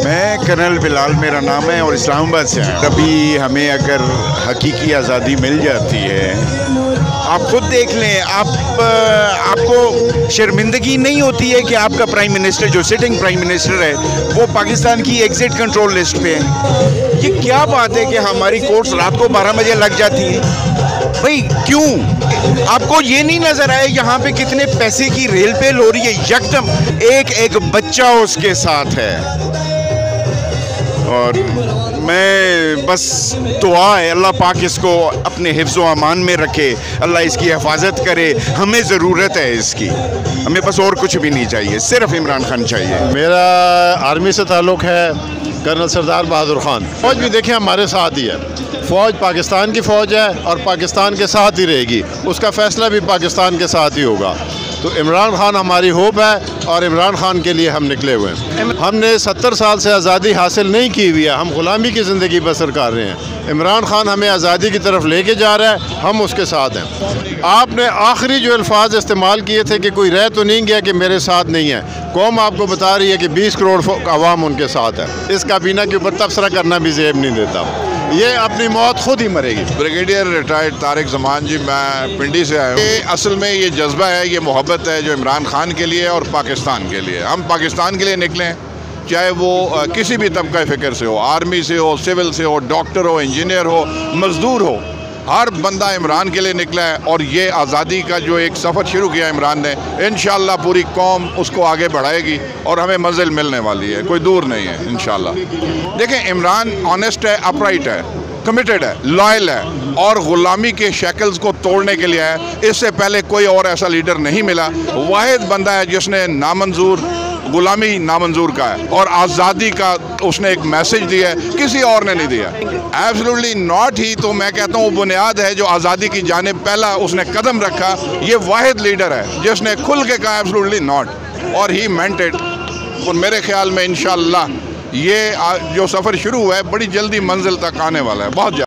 मैं कर्नल बिलाल मेरा नाम है और इस्लामाबाद से आया। कभी हमें अगर हकीकी आज़ादी मिल जाती है, आप खुद देख लें, आपको शर्मिंदगी नहीं होती है कि आपका प्राइम मिनिस्टर जो सिटिंग प्राइम मिनिस्टर है वो पाकिस्तान की एग्जिट कंट्रोल लिस्ट पे है। ये क्या बात है कि हमारी कोर्ट्स रात को 12 बजे लग जाती हैं? भाई क्यों? आपको ये नहीं नजर आए यहाँ पे कितने पैसे की रेल पेल हो रही है? यकदम एक बच्चा उसके साथ है। और मैं बस दुआ है अल्लाह पाक इसको अपने हिफ्ज़-ओ अमान में रखे, अल्लाह इसकी हिफाजत करे। हमें ज़रूरत है इसकी, हमें बस और कुछ भी नहीं चाहिए, सिर्फ इमरान खान चाहिए। मेरा आर्मी से ताल्लुक़ है, कर्नल सरदार बहादुर खान। फ़ौज भी देखें हमारे साथ ही है, फ़ौज पाकिस्तान की फ़ौज है और पाकिस्तान के साथ ही रहेगी, उसका फ़ैसला भी पाकिस्तान के साथ ही होगा। तो इमरान खान हमारी होप है और इमरान खान के लिए हम निकले हुए हैं। हमने 70 साल से आज़ादी हासिल नहीं की हुई है, हम ग़ुलामी की ज़िंदगी बसर कर रहे हैं। इमरान खान हमें आज़ादी की तरफ लेके जा रहा है, हम उसके साथ हैं। आपने आखिरी जो अल्फाज इस्तेमाल किए थे कि कोई रह तो नहीं गया कि मेरे साथ नहीं है, कौम आपको बता रही है कि 20 करोड़ आवाम उनके साथ है। इस काबीना के ऊपर तबसरा करना भी ज़ेब नहीं देता, ये अपनी मौत खुद ही मरेगी। ब्रिगेडियर रिटायर्ड तारिक ज़मान जी, मैं पिंडी से आया हूँ। असल में ये जज्बा है, ये मोहब्बत है जो इमरान खान के लिए और पाकिस्तान के लिए। हम पाकिस्तान के लिए निकले, चाहे वो किसी भी तबका फ़िक्र से हो, आर्मी से हो, सिविल से हो, डॉक्टर हो, इंजीनियर हो, मज़दूर हो, हर बंदा इमरान के लिए निकला है। और ये आज़ादी का जो एक सफ़र शुरू किया इमरान ने, इंशाअल्लाह पूरी कौम उसको आगे बढ़ाएगी और हमें मंजिल मिलने वाली है, कोई दूर नहीं है इंशाअल्लाह। देखें, इमरान ऑनेस्ट है, अपराइट है, कमिटेड है, लॉयल है और ग़ुलामी के शैकल्स को तोड़ने के लिए है। इससे पहले कोई और ऐसा लीडर नहीं मिला, वाहिद बंदा है जिसने नामंजूर ग़ुलामी नामंजूर का है और आज़ादी का उसने एक मैसेज दिया है, किसी और ने नहीं दिया। एब्सोल्युटली नॉट ही, तो मैं कहता हूँ वो बुनियाद है जो आज़ादी की जानिब पहला उसने कदम रखा। ये वाहिद लीडर है जिसने खुल के कहा एब्सोल्युटली नॉट, और ही मेंट इट। और मेरे ख्याल में इंशाअल्लाह ये जो सफ़र शुरू हुआ है बड़ी जल्दी मंजिल तक आने वाला है, बहुत जल्द।